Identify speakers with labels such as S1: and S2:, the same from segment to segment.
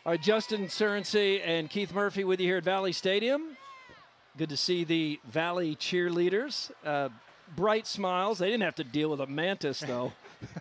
S1: All right, Justin Surensey and Keith Murphy with you here at Valley Stadium. Good to see the Valley cheerleaders. Bright smiles. They didn't have to deal with a mantis, though.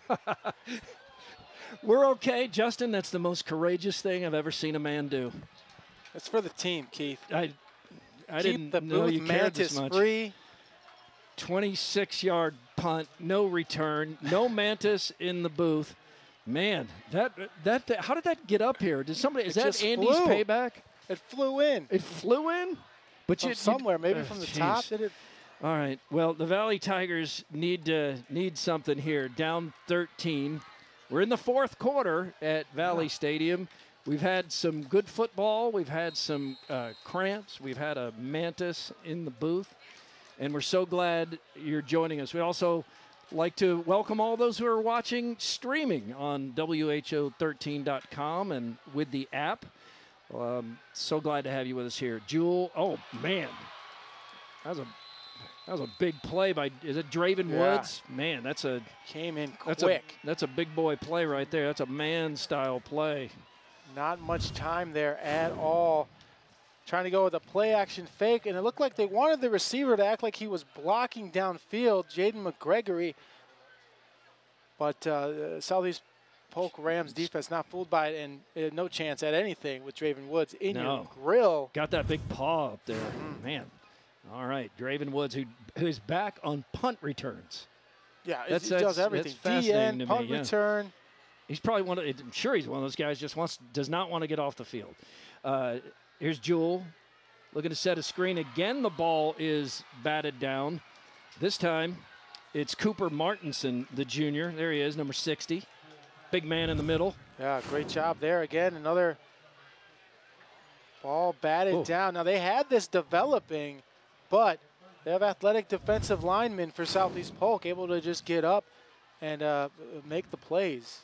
S1: We're okay. Justin, that's the most courageous thing I've ever seen a man do.
S2: It's for the team, Keith.
S1: I
S2: Keep
S1: didn't
S2: the
S1: know
S2: booth
S1: you cared this
S2: mantis
S1: much.
S2: free.
S1: 26-yard punt, no return, no mantis in the booth. Man, that how did that get up here? Did somebody? Is that Andy's
S2: flew.
S1: payback?
S2: It flew in.
S1: It flew in, but
S2: from somewhere, maybe from the top. Did it?
S1: All right. Well, the Valley Tigers need something here. Down 13. We're in the fourth quarter at Valley Stadium. We've had some good football. We've had some cramps. We've had a mantis in the booth, and we're so glad you're joining us. We also like to welcome all those who are watching streaming on WHO13.com and with the app. So glad to have you with us here. Jewel, oh, man. That was a big play by, is it Draven Woods? Man,
S2: came in quick.
S1: That's a big boy play right there. That's a man-style play.
S2: Not much time there at all. Trying to go with a play-action fake, and it looked like they wanted the receiver to act like he was blocking downfield, Jaden McGregory. But Southeast Polk Rams defense not fooled by it, and no chance at anything with Draven Woods in your grill.
S1: Got that big paw up there, man. All right, Draven Woods, who's back on punt returns.
S2: Yeah, he does everything. DN, punt return.
S1: He's probably I'm sure he's one of those guys does not want to get off the field. Here's Jewel looking to set a screen. Again, the ball is batted down. This time, it's Cooper Martinson, the junior. There he is, number 60. Big man in the middle.
S2: Yeah, great job there. Again, another ball batted down. Now, they had this developing, but they have athletic defensive linemen for Southeast Polk able to just get up and make the plays.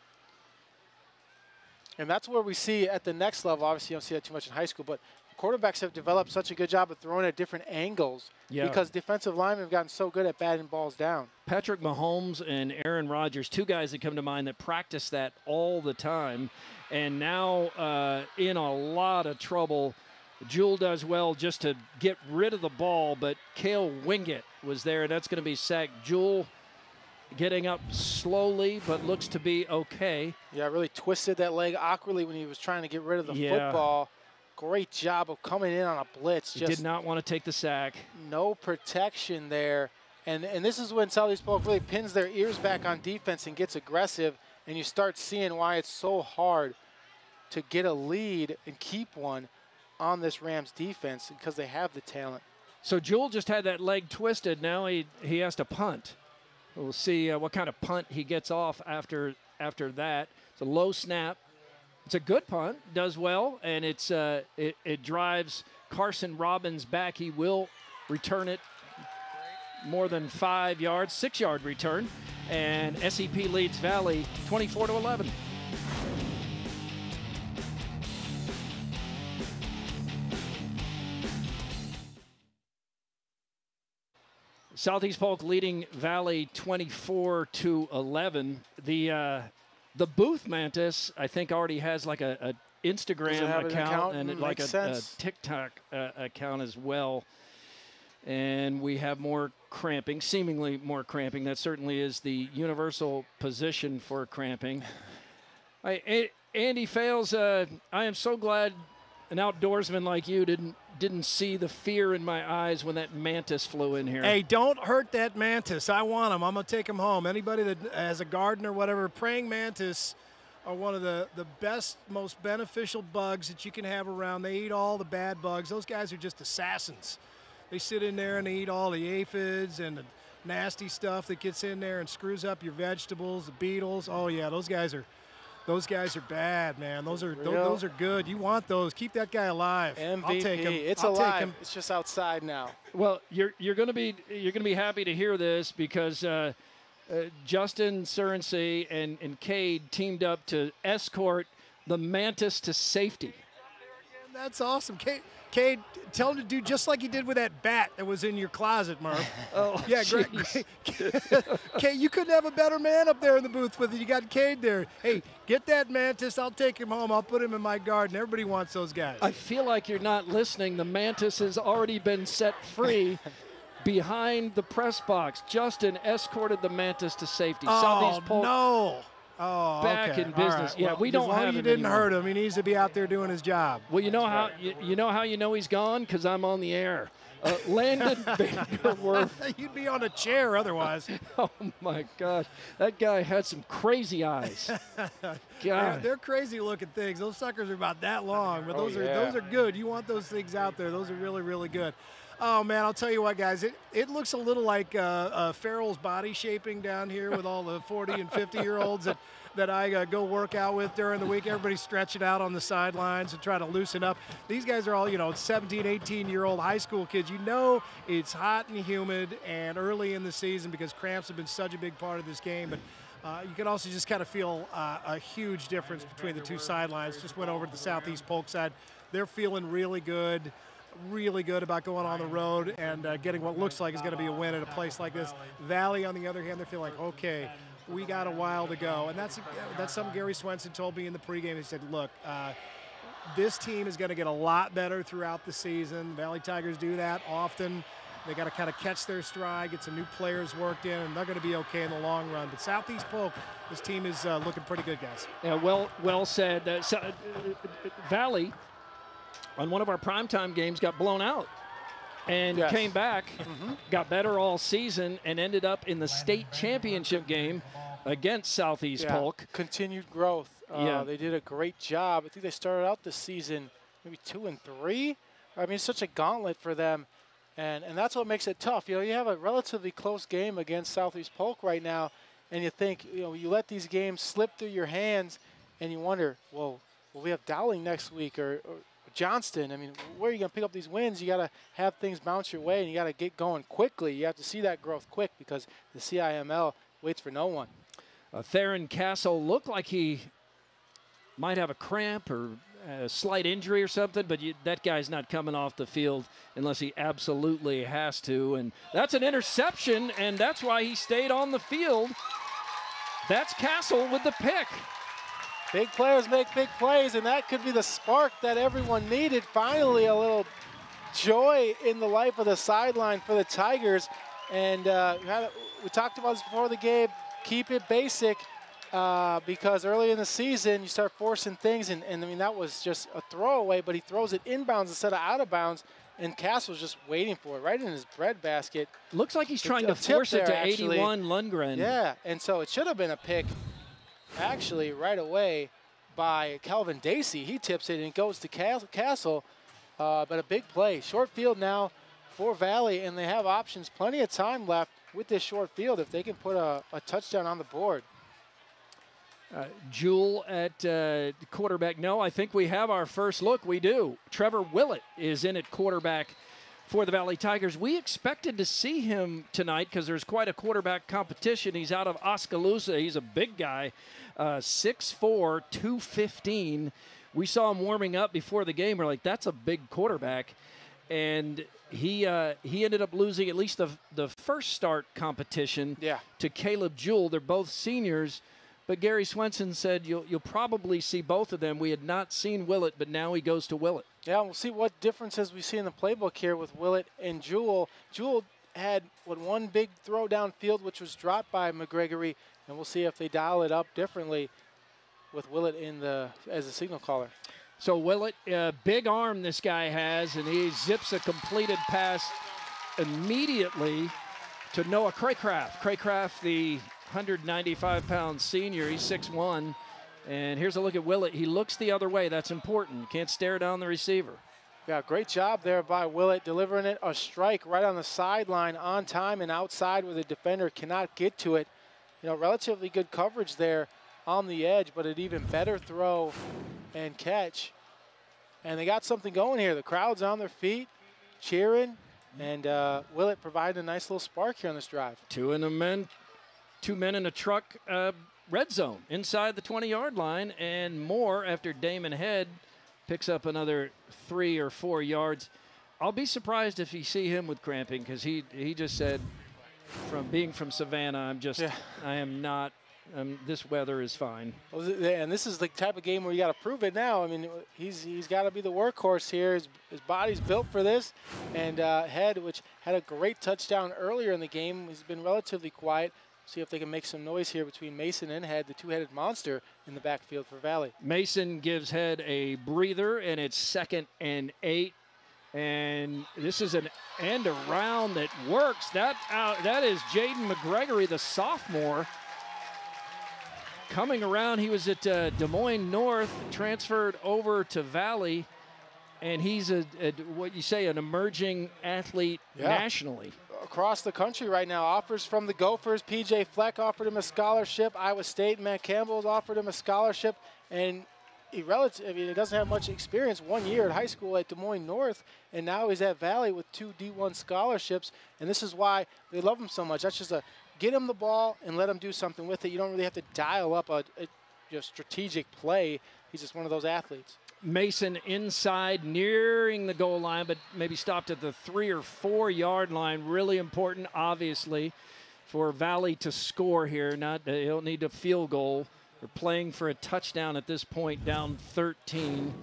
S2: And that's where we see at the next level, obviously you don't see that too much in high school, but quarterbacks have developed such a good job of throwing at different angles because defensive linemen have gotten so good at batting balls down.
S1: Patrick Mahomes and Aaron Rodgers, two guys that come to mind that practice that all the time, and now in a lot of trouble. Jewel does well just to get rid of the ball, but Cale Wingett was there, and that's going to be sacked. Jewel getting up slowly, but looks to be okay.
S2: Yeah, really twisted that leg awkwardly when he was trying to get rid of the football. Great job of coming in on a blitz.
S1: He did not want to take the sack.
S2: No protection there. And this is when Southeast Polk really pins their ears back on defense and gets aggressive, and you start seeing why it's so hard to get a lead and keep one on this Rams defense because they have the talent.
S1: So Jewel just had that leg twisted. Now he has to punt. We'll see what kind of punt he gets off after that. It's a low snap. It's a good punt, does well, and it drives Carson Robbins back. He will return it more than 5 yards, 6-yard return, and SEP leads Valley 24-11. Southeast Polk leading Valley 24-11. The Booth Mantis, I think, already has like a Instagram account and like a TikTok account as well. And we have more cramping, seemingly more cramping. That certainly is the universal position for cramping. Andy Fales, I am so glad an outdoorsman like you didn't see the fear in my eyes when that mantis flew in here.
S3: Hey, don't hurt that mantis. I want him. I'm going to take him home. Anybody that has a garden or whatever, praying mantis are one of the best, most beneficial bugs that you can have around. They eat all the bad bugs. Those guys are just assassins. They sit in there and they eat all the aphids and the nasty stuff that gets in there and screws up your vegetables, the beetles. Oh, yeah, those guys are bad, man. Those are good. You want those. Keep that guy alive.
S2: MVP.
S3: I'll take him.
S2: It's alive. It's just outside now.
S1: Well, you're going to be happy to hear this because Justin Surensey and Cade teamed up to escort the mantis to safety.
S3: That's awesome. Cade, tell him to do just like he did with that bat that was in your closet, Murph.
S1: Oh,
S3: yeah, great. Cade, you couldn't have a better man up there in the booth with you. You got Cade there. Hey, get that mantis. I'll take him home. I'll put him in my garden. Everybody wants those guys.
S1: I feel like you're not listening. The mantis has already been set free behind the press box. Justin escorted the mantis to safety. Southeast Polk
S3: no. Oh,
S1: back
S3: okay.
S1: in business.
S3: Right.
S1: Yeah,
S3: well,
S1: we don't
S3: as long
S1: have
S3: as you
S1: him
S3: didn't
S1: anymore.
S3: hurt him. He needs to be out there doing his job.
S1: Well, you know how you know he's gone? Because I'm on the air. Landon Vanderwerf.
S3: You'd be on a chair otherwise.
S1: Oh my gosh, that guy had some crazy eyes. God,
S3: They're crazy looking things. Those suckers are about that long, but those are good. You want those things out there. Those are really, really good. Oh man, I'll tell you what, guys. It looks a little like Farrell's body shaping down here with all the 40 and 50-year-olds that I go work out with during the week. Everybody's stretching out on the sidelines and trying to loosen up. These guys are all, 17, 18-year-old high school kids. You know it's hot and humid and early in the season because cramps have been such a big part of this game. But you can also just kind of feel a huge difference between the two sidelines. Just went over to the Southeast Polk side. They're feeling really good about going on the road and getting what looks like is going to be a win at a place like this. Valley, on the other hand, they're feeling like, okay, we got a while to go. And that's something Gary Swenson told me in the pregame. He said, look, this team is going to get a lot better throughout the season. Valley Tigers do that often. They got to kind of catch their stride, get some new players worked in, and they're going to be okay in the long run. But Southeast Polk, this team is looking pretty good, guys.
S1: Yeah, well said. Valley, on one of our primetime games, got blown out and came back, got better all season, and ended up in the state championship game against Southeast Polk.
S2: Continued growth. They did a great job. I think they started out this season maybe 2-3. I mean, it's such a gauntlet for them, and that's what makes it tough. You have a relatively close game against Southeast Polk right now, and you think, you let these games slip through your hands, and you wonder, well, will we have Dowling next week or Johnston? I mean, where are you going to pick up these wins? You got to have things bounce your way, and you got to get going quickly. You have to see that growth quick because the CIML waits for no one.
S1: Theron Castle looked like he might have a cramp or a slight injury or something, but that guy's not coming off the field unless he absolutely has to. And that's an interception, and that's why he stayed on the field. That's Castle with the pick.
S2: Big players make big plays, and that could be the spark that everyone needed. Finally, a little joy in the life of the sideline for the Tigers. And we talked about this before the game. Keep it basic because early in the season, you start forcing things. And I mean, that was just a throwaway, but he throws it inbounds instead of out of bounds. And Castle's just waiting for it right in his breadbasket.
S1: Looks like he's trying to force it to 81 Lundgren.
S2: Yeah, and so it should have been a pick. Actually, right away by Calvin Dacey. He tips it and it goes to Castle, but a big play. Short field now for Valley, and they have options. Plenty of time left with this short field if they can put a touchdown on the board.
S1: Jewell at quarterback. No, I think we have our first look. We do. Trevor Willett is in at quarterback for the Valley Tigers. We expected to see him tonight because there's quite a quarterback competition. He's out of Oskaloosa. He's a big guy, 6'4", 215. We saw him warming up before the game. We're like, that's a big quarterback. And he ended up losing at least the first start competition to Caleb Jewell. They're both seniors. But Gary Swenson said you'll probably see both of them. We had not seen Willett, but now he goes to Willett.
S2: Yeah, we'll see what differences we see in the playbook here with Willett and Jewell. Jewell had one big throw downfield, which was dropped by McGregory, and we'll see if they dial it up differently with Willett as a signal caller.
S1: So Willett, big arm this guy has, and he zips a completed pass immediately to Noah Craycraft. Craycraft, the 195-pound senior, he's 6'1", and here's a look at Willett. He looks the other way. That's important. You can't stare down the receiver.
S2: Yeah, great job there by Willett, delivering it a strike right on the sideline on time and outside where the defender cannot get to it. Relatively good coverage there on the edge, but an even better throw and catch. And they got something going here. The crowd's on their feet, cheering, and Willett provided a nice little spark here on this drive.
S1: Two men in a truck, red zone inside the 20-yard line, and more after Damon Head picks up another 3 or 4 yards. I'll be surprised if you see him with cramping, because he just said, from being from Savannah, I am not. This weather is fine.
S2: Well, and this is the type of game where you got to prove it now. I mean, he's got to be the workhorse here. His body's built for this. And Head, which had a great touchdown earlier in the game, he's been relatively quiet. See if they can make some noise here between Mason and Head, the two-headed monster in the backfield for Valley.
S1: Mason gives Head a breather, and it's 2nd and 8. And this is an end around that works. That is Jaden McGregory, the sophomore, coming around. He was at Des Moines North, transferred over to Valley, and he's what you say, an emerging athlete nationally.
S2: Across the country right now, offers from the Gophers. P.J. Fleck offered him a scholarship. Iowa State, Matt Campbell offered him a scholarship. And he doesn't have much experience. 1 year at high school at Des Moines North, and now he's at Valley with 2 D1 scholarships. And this is why they love him so much. That's just get him the ball and let him do something with it. You don't really have to dial up a strategic play. He's just one of those athletes.
S1: Mason inside, nearing the goal line, but maybe stopped at the 3 or 4 yard line. Really important, obviously, for Valley to score here. He'll need a field goal. They're playing for a touchdown at this point, down 13.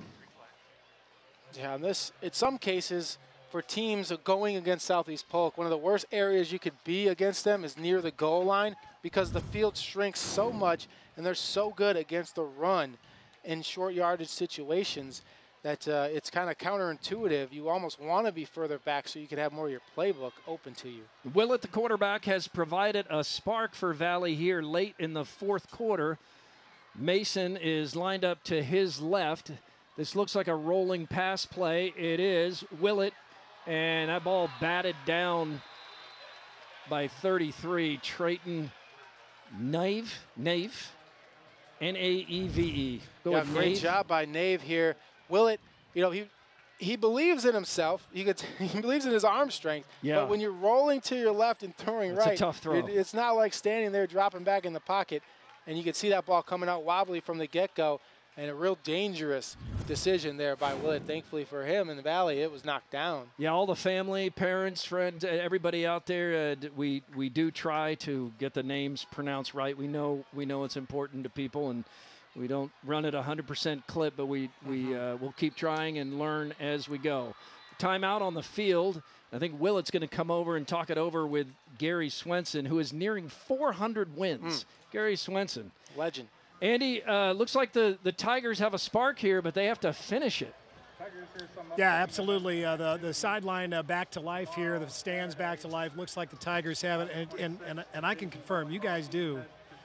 S2: Yeah, and this, in some cases, for teams going against Southeast Polk, one of the worst areas you could be against them is near the goal line, because the field shrinks so much and they're so good against the run in short yardage situations that it's kind of counterintuitive. You almost want to be further back so you can have more of your playbook open to you.
S1: Willett, the quarterback, has provided a spark for Valley here late in the 4th quarter. Mason is lined up to his left. This looks like a rolling pass play. It is. Willett, and that ball batted down by 33. Trayton Nave, N-A-E-V-E.
S2: Great job by Nave here. Willett, he believes in himself. He believes in his arm strength.
S1: Yeah.
S2: But when you're rolling to your left and throwing right,
S1: it's a tough throw.
S2: It's not like standing there dropping back in the pocket. And you can see that ball coming out wobbly from the get-go, and a real dangerous decision there by Willett. Thankfully for him in the Valley, it was knocked down.
S1: Yeah, all the family, parents, friends, everybody out there, we do try to get the names pronounced right. We know it's important to people, and we don't run at 100% clip, but we'll keep trying and learn as we go. Timeout on the field. I think Willett's going to come over and talk it over with Gary Swenson, who is nearing 400 wins. Gary Swenson.
S2: Legend.
S1: Andy, looks like the Tigers have a spark here, but they have to finish it.
S3: Yeah, absolutely. The sideline back to life here, the stands back to life. Looks like the Tigers have it, and I can confirm you guys do,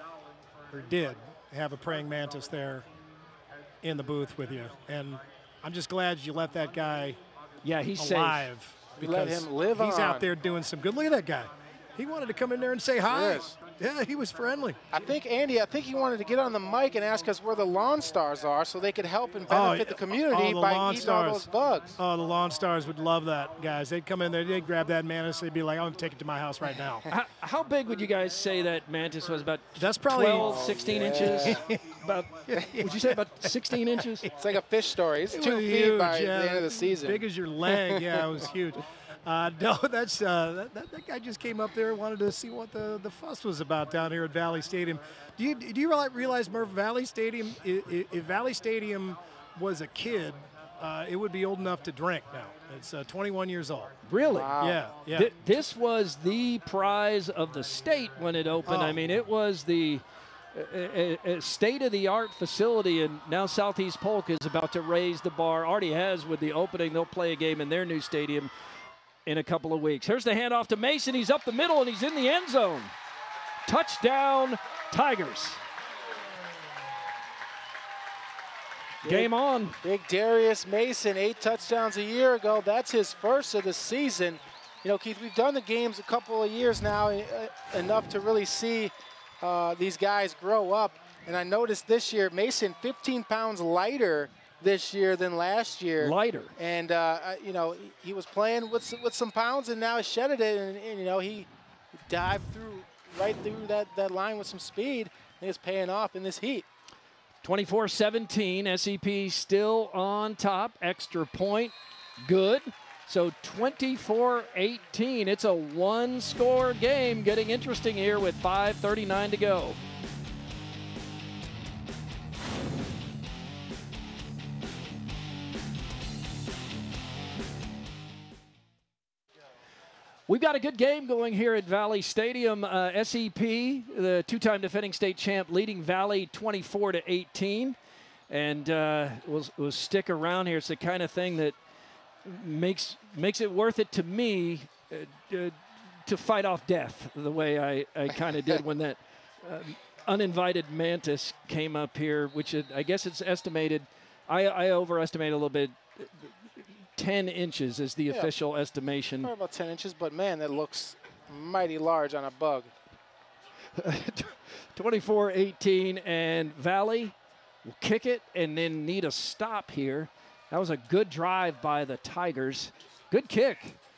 S3: or did, have a praying mantis there in the booth with you. And I'm just glad you let that guy
S1: he's
S3: alive.
S1: safe.
S2: Let him live on.
S3: He's out there doing some good. Look at that guy. He wanted to come in there and say hi.
S2: Yes.
S3: Yeah, he was friendly.
S2: Andy, he wanted to get on the mic and ask us where the Lawn Stars are so they could help and benefit the community by eating all those bugs.
S3: Oh, the Lawn Stars would love that, guys. They'd come in there, they'd grab that mantis, they'd be like, I'm going to take it to my house right now.
S1: How big would you guys say that mantis was? About
S3: That's probably
S1: 12, 16 inches? Would you say about 16 inches?
S2: It's like a fish story. It's 2 feet
S3: huge,
S2: by the end of the season.
S3: Big as your leg. Yeah, it was huge. No, that's that guy just came up there and wanted to see what the fuss was about down here at Valley Stadium. Do you realize, Murph, Valley Stadium, if Valley Stadium was a kid, it would be old enough to drink now. It's 21 years old.
S1: Really?
S2: Wow.
S3: Yeah.
S1: This was the prize of the state when it opened. I mean, it was the state-of-the-art facility, and now Southeast Polk is about to raise the bar. Already has with the opening. They'll play a game in their new stadium in a couple of weeks. Here's the handoff to Mason. He's up the middle, and he's in the end zone. Touchdown, Tigers. Game on.
S2: Big Darius Mason, 8 touchdowns a year ago. That's his first of the season. Keith, we've done the games a couple of years now, enough to really see these guys grow up. And I noticed this year, Mason 15 pounds lighter this year than last year.
S1: Lighter.
S2: And, he was playing with some pounds, and now he shedded it, and he dived right through that line with some speed, and it's paying off in this heat.
S1: 24-17, SEP still on top. Extra point, good. So 24-18, it's a one-score game. Getting interesting here with 5:39 to go. We've got a good game going here at Valley Stadium. SEP, the two-time defending state champ, leading Valley 24-18. And we'll stick around here. It's the kind of thing that makes it worth it to me to fight off death the way I kind of did when that uninvited mantis came up here, which I guess it's estimated. I overestimated a little bit. 10 inches is the official estimation.
S2: Probably about 10 inches, but man, that looks mighty large on a bug.
S1: 24-18, and Valley will kick it and then need a stop here. That was a good drive by the Tigers. Good kick.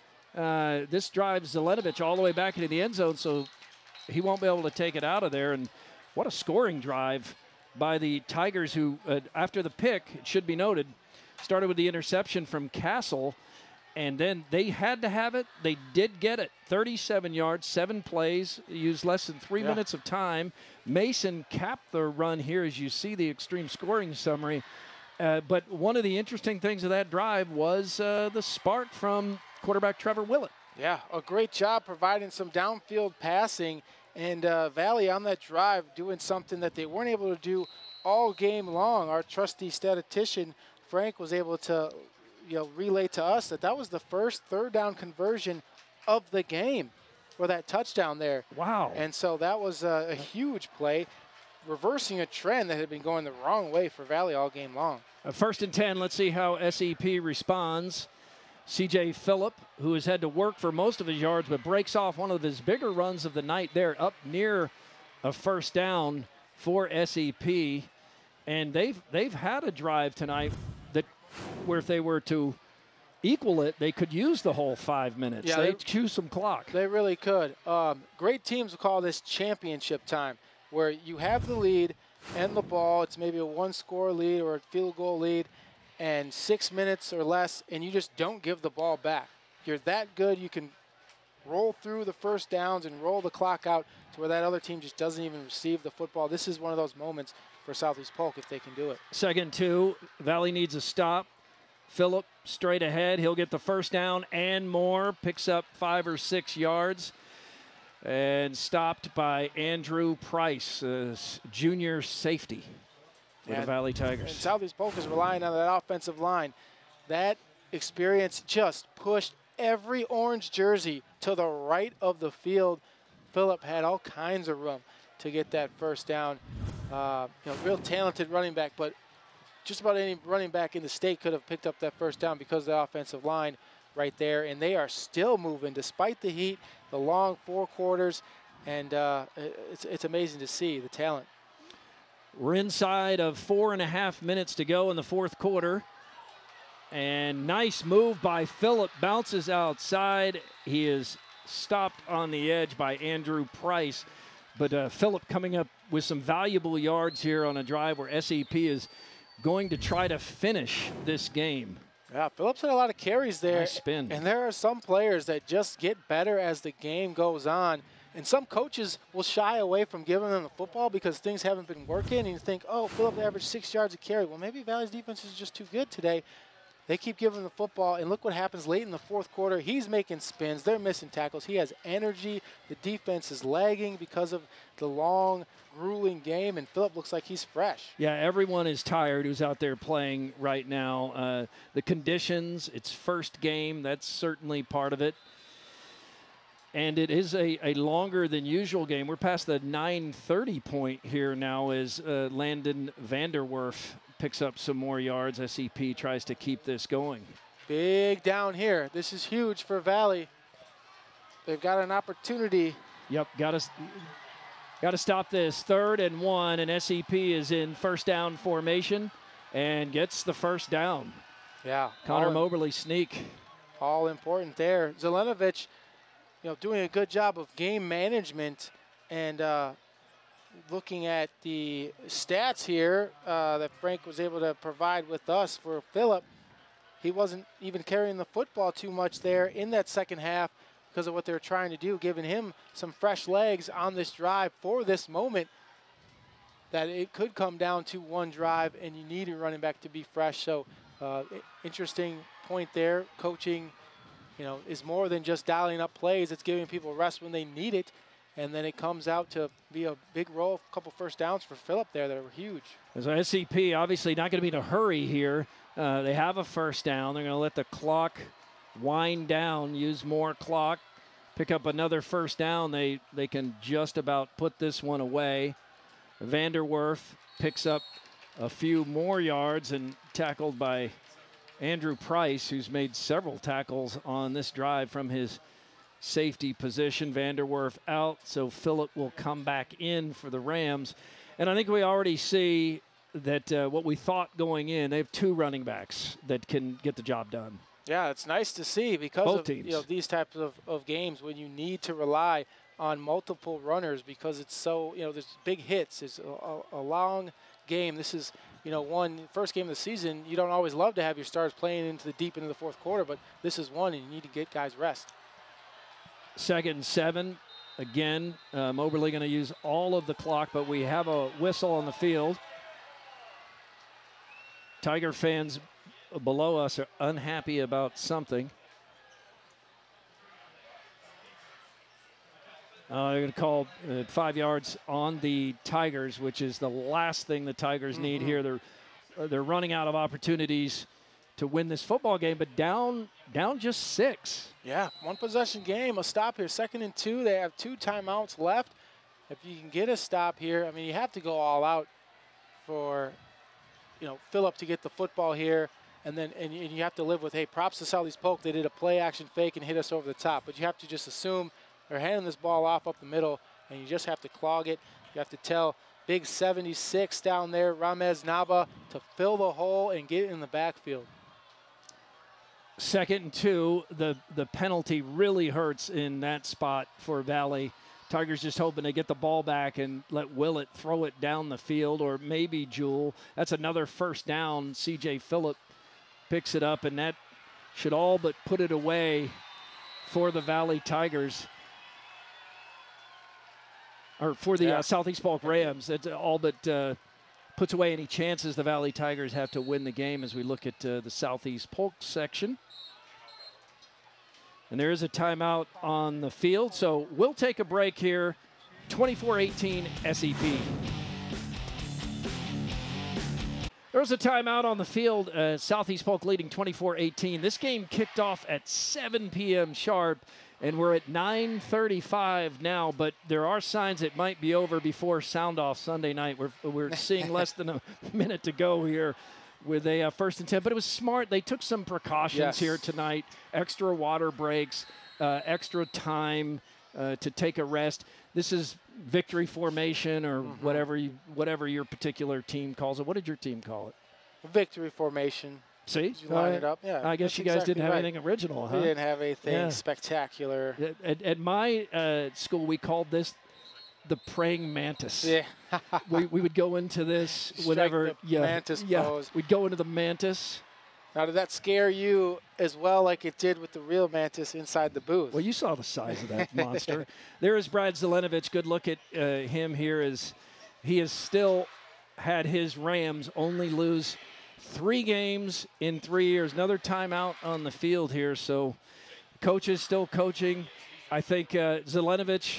S1: This drives Zelenovich all the way back into the end zone, so he won't be able to take it out of there. And what a scoring drive by the Tigers, who, after the pick, it should be noted, started with the interception from Castle, and then they had to have it. They did get it. 37 yards, 7 plays, used less than 3 minutes of time. Mason capped the run here, as you see the extreme scoring summary. But one of the interesting things of that drive was the spark from quarterback Trevor Willett.
S2: Yeah, a great job providing some downfield passing, and Valley on that drive doing something that they weren't able to do all game long. Our trusty statistician Frank was able to, relay to us that was the first third down conversion of the game for that touchdown there.
S1: Wow.
S2: And so that was a huge play, reversing a trend that had been going the wrong way for Valley all game long.
S1: 1st and 10, let's see how SEP responds. C.J. Phillip, who has had to work for most of his yards, but breaks off one of his bigger runs of the night there, up near a first down for SEP. And they've had a drive tonight where if they were to equal it, they could use the whole 5 minutes.
S2: Yeah,
S1: they'd chew some clock.
S2: They really could. Great teams will call this championship time, where you have the lead and the ball. It's maybe a one-score lead or a field goal lead, and 6 minutes or less, and you just don't give the ball back. You're that good, you can roll through the first downs and roll the clock out to where that other team just doesn't even receive the football. This is one of those moments for Southeast Polk if they can do it.
S1: 2nd and 2, Valley needs a stop. Phillip straight ahead. He'll get the first down and more. Picks up 5 or 6 yards. And stopped by Andrew Price, junior safety for the Valley Tigers.
S2: And Southeast Polk is relying on that offensive line. That experience just pushed every orange jersey to the right of the field. Phillip had all kinds of room to get that first down. Real talented running back, but just about any running back in the state could have picked up that first down because of the offensive line right there. And they are still moving despite the heat, the long 4 quarters, and it's amazing to see the talent.
S1: We're inside of 4.5 minutes to go in the 4th quarter. And nice move by Phillip, bounces outside. He is stopped on the edge by Andrew Price. But Phillip coming up with some valuable yards here on a drive where SEP is going to try to finish this game.
S2: Yeah, Phillip's had a lot of carries there.
S1: Nice spin.
S2: And there are some players that just get better as the game goes on. And some coaches will shy away from giving them the football because things haven't been working. And you think, oh, Phillip averaged 6 yards a carry. Well, maybe Valley's defense is just too good today. They keep giving him the football, and look what happens late in the 4th quarter. He's making spins. They're missing tackles. He has energy. The defense is lagging because of the long, grueling game, and Phillip looks like he's fresh.
S1: Yeah, everyone is tired who's out there playing right now. The conditions, it's first game, that's certainly part of it. And it is a longer than usual game. We're past the 9:30 point here now as Landon Vanderwerf picks up some more yards. SEP tries to keep this going.
S2: Big down here. This is huge for Valley. They've got an opportunity.
S1: Yep, got to stop this. 3rd and 1, and SEP is in first down formation and gets the first down.
S2: Yeah.
S1: Connor Moberly sneak.
S2: All important there. Zelenovich, doing a good job of game management and looking at the stats here that Frank was able to provide with us for Phillip, he wasn't even carrying the football too much there in that second half because of what they were trying to do, giving him some fresh legs on this drive for this moment that it could come down to one drive and you need a running back to be fresh. So interesting point there. Coaching, is more than just dialing up plays. It's giving people rest when they need it. And then it comes out to be a big roll, a couple first downs for Phillip there that were huge.
S1: So SCP obviously not going to be in a hurry here. They have a first down. They're going to let the clock wind down, use more clock, pick up another first down. They can just about put this one away. Vanderwerf picks up a few more yards and tackled by Andrew Price, who's made several tackles on this drive from his safety position. Vanderwerf out, so Phillip will come back in for the Rams. And I think we already see that what we thought going in, they have two running backs that can get the job done.
S2: Yeah, it's nice to see because
S1: Both
S2: of
S1: teams.
S2: These types of games when you need to rely on multiple runners because it's so, there's big hits. It's a long game. This is, first game of the season. You don't always love to have your stars playing into the deep into the fourth quarter, but this is one and you need to get guys rest.
S1: 2nd and 7. Again, Moberly going to use all of the clock, but we have a whistle on the field. Tiger fans below us are unhappy about something. They're going to call 5 yards on the Tigers, which is the last thing the Tigers need here. They're running out of opportunities to win this football game, but down just 6.
S2: Yeah, one possession game, a stop here. 2nd and 2, they have 2 timeouts left. If you can get a stop here, I mean, you have to go all out for, Phillip to get the football here. And you have to live with, hey, props to Southeast Polk. They did a play action fake and hit us over the top. But you have to just assume they're handing this ball off up the middle, and you just have to clog it. You have to tell big 76 down there, Ramez Naba, to fill the hole and get it in the backfield.
S1: 2nd and 2, the penalty really hurts in that spot for Valley. Tigers just hoping to get the ball back and let Willett throw it down the field, or maybe Jewell. That's another first down. C.J. Phillip picks it up, and that should all but put it away for the Valley Tigers. Or for the Southeast Polk Rams. It all but puts away any chances the Valley Tigers have to win the game as we look at the Southeast Polk section. And there is a timeout on the field, so we'll take a break here. 24-18 SEP. There was a timeout on the field. Southeast Polk leading 24-18. This game kicked off at 7 p.m. sharp, and we're at 9:35 now, but there are signs it might be over before sound-off Sunday night. We're seeing less than a minute to go here with a 1st and 10, but it was smart. They took some precautions here tonight, extra water breaks, extra time to take a rest. This is victory formation or whatever your particular team calls it. What did your team call it?
S2: Victory formation.
S1: See?
S2: You line it up. Yeah,
S1: I guess you guys didn't have anything original, huh?
S2: We didn't have anything spectacular.
S1: At my school, we called this the praying mantis.
S2: Yeah.
S1: we would go into this whenever.
S2: Mantis pose.
S1: We'd go into the mantis.
S2: Now, did that scare you as well like it did with the real mantis inside the booth?
S1: Well, you saw the size of that monster. There is Brad Zelenovich. Good look at him here as he has still had his Rams only lose 3 games in 3 years. Another timeout on the field here. So coach is still coaching. I think Zelenovich,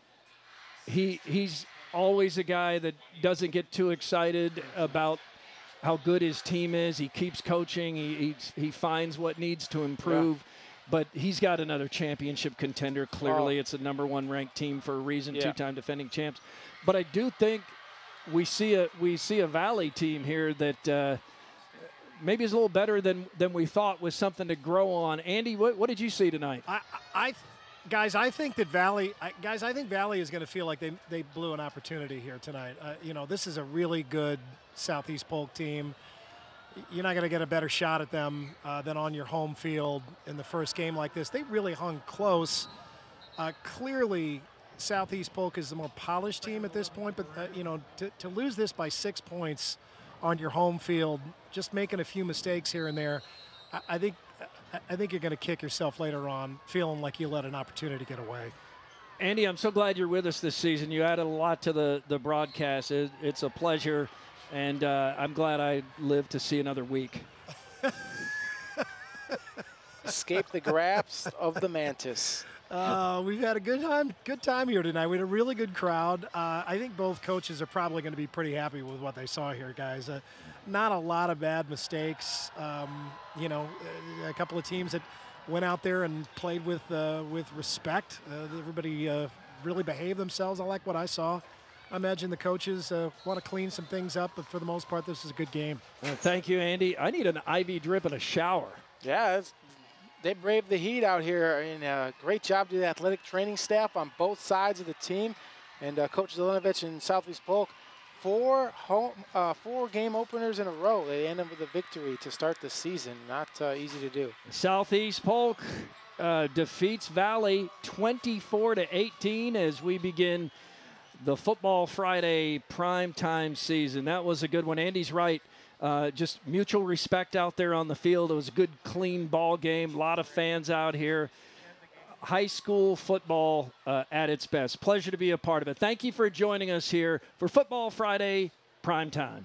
S1: he's always a guy that doesn't get too excited about how good his team is. He keeps coaching. He finds what needs to improve. Yeah. But he's got another championship contender. Clearly, it's a #1 ranked team for a reason. 2-time defending champs. But I do think we see a Valley team here that maybe is a little better than we thought, with something to grow on. Andy, what did you see tonight?
S3: I think Valley is going to feel like they blew an opportunity here tonight. This is a really good Southeast Polk team. You're not going to get a better shot at them than on your home field in the first game like this. They really hung close. Clearly, Southeast Polk is the more polished team at this point, but you know, to lose this by 6 points on your home field, just making a few mistakes here and there, I think you're going to kick yourself later on, feeling like you let an opportunity get away.
S1: Andy, I'm so glad you're with us this season. You added a lot to the broadcast. It's a pleasure, and I'm glad I lived to see another week.
S2: Escape the grasp of the Mantis.
S3: We've had a good time here tonight. We had a really good crowd. I think both coaches are probably going to be pretty happy with what they saw here, guys. Not a lot of bad mistakes. You know, a couple of teams that went out there and played with respect. Everybody really behaved themselves. I like what I saw. I imagine the coaches want to clean some things up, but for the most part, this is a good game.
S1: Thank you, Andy. I need an IV drip and a shower.
S2: Yeah, they braved the heat out here, and great job to the athletic training staff on both sides of the team. And Coach Zelenovich and Southeast Polk, 4 game openers in a row. They end up with a victory to start the season. Not easy to do.
S1: Southeast Polk defeats Valley 24-18 as we begin the Football Friday primetime season. That was a good one. Andy's right. Just mutual respect out there on the field. It was a good, clean ball game. A lot of fans out here. High school football at its best. Pleasure to be a part of it. Thank you for joining us here for Football Friday Primetime.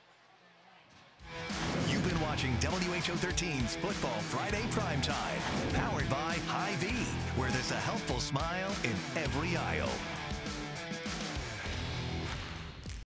S4: You've been watching WHO 13's Football Friday Primetime, powered by Hy-Vee, where there's a helpful smile in every aisle.